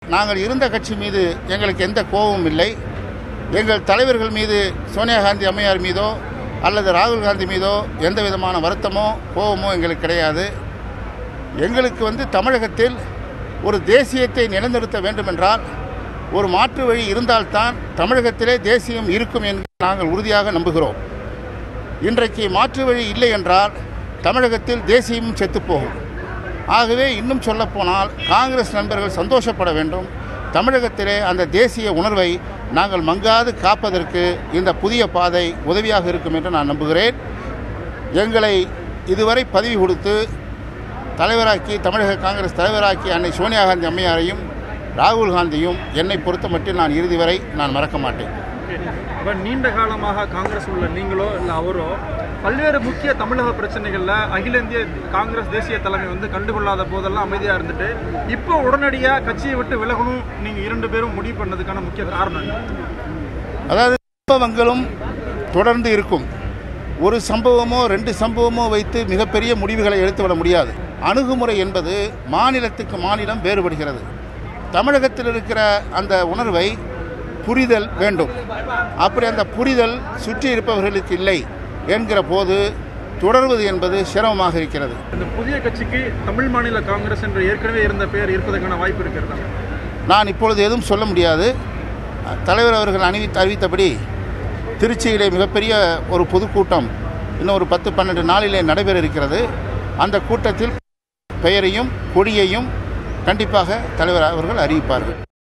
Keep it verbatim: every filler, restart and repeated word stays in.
நாங்கள் இருந்த கட்சி மீது எங்களுக்கு எந்த கோபமும் இல்லை. எங்கள் தலைவர்கள் மீது சோனியா காந்தி அம்மையார் மீதோ அல்லது ராகுல் காந்தி மீதோ எந்த விதமான வருத்தமோ கோபமோ எங்களுக்கு கிடையாது. எங்களுக்கு வந்து தமிழகத்தில் ஒரு தேசியத்தை நிலைநிறுத்த வேண்டுமென்றால் ஒரு மாற்று வழி இருந்தால்தான் தமிழகத்திலே தேசியம் இருக்கும் என்று நாங்கள் உறுதியாக நம்புகிறோம். இன்றைக்கு மாற்று வழி இல்லை என்றால் தமிழகத்தில் தேசியமும் செத்துப்போகும். ஆகவே இன்னும் சொல்லப்போனால் காங்கிரஸ் நண்பர்கள் சந்தோஷப்பட வேண்டும். தமிழகத்திலே அந்த தேசிய உணர்வை நாங்கள் மங்காது காப்பதற்கு இந்த புதிய பாதை உதவியாக இருக்கும் என்று நான் நம்புகிறேன். எங்களை இதுவரை பதவி கொடுத்து தலைவராக்கி தமிழக காங்கிரஸ் தலைவராக்கி அன்னை சோனியா காந்தி அம்மையாரையும் ராகுல் காந்தியும் என்னை பொறுத்த மட்டும் நான் இறுதி வரை நான் மறக்க மாட்டேன். இப்போ நீண்ட காலமாக காங்கிரஸ் உள்ள நீங்களோ இல்லை அவரோ பல்வேறு முக்கிய தமிழக பிரச்சனைகளில் அகில இந்திய காங்கிரஸ் தேசிய தலைமை வந்து கண்டுகொள்ளாத போதெல்லாம் அமைதியாக இருந்துட்டு இப்போ உடனடியாக கட்சியை விட்டு விலகணும் நீங்கள் இரண்டு பேரும் முடிவு பண்ணதுக்கான முக்கிய காரணம்? அதாவது சம்பவங்களும் தொடர்ந்து இருக்கும். ஒரு சம்பவமோ ரெண்டு சம்பவமோ வைத்து மிகப்பெரிய முடிவுகளை எடுத்துவிட முடியாது. அணுகுமுறை என்பது மாநிலத்துக்கு மாநிலம் வேறுபடுகிறது. தமிழகத்தில் இருக்கிற அந்த உணர்வை புரிதல் வேண்டும். அப்படி அந்த புரிதல் சுற்றி இருப்பவர்களுக்கு இல்லை என்கிற போது தொடர்வது என்பது சிரமமாக இருக்கிறது. இந்த புதிய கட்சிக்கு தமிழ் மாநில காங்கிரஸ் என்று ஏற்கனவே இருந்த பெயர் இருப்பதற்கான வாய்ப்பு இருக்கிறதா? நான் இப்பொழுது எதுவும் சொல்ல முடியாது. தலைவர் அவர்கள் அறிவித்த அறிவித்தபடி திருச்சியிலே மிகப்பெரிய ஒரு பொதுக்கூட்டம் இன்னும் ஒரு பத்து பன்னெண்டு நாளிலே நடைபெற இருக்கிறது. அந்த கூட்டத்தில் பெயரையும் கொடியையும் கண்டிப்பாக தலைவர் அவர்கள் அறிவிப்பார்கள்.